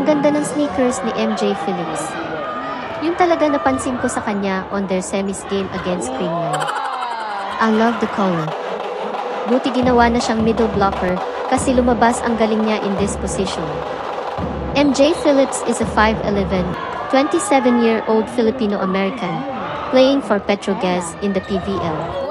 Ang ganda ng sneakers ni MJ Phillips. Yung talaga napansin ko sa kanya on their semis game against Creamline. I love the color. Buti ginawa na siyang middle blocker kasi lumabas ang galing niya in this position. MJ Phillips is a 5'11", 27-year-old Filipino American, playing for Petro Gazz in the PVL.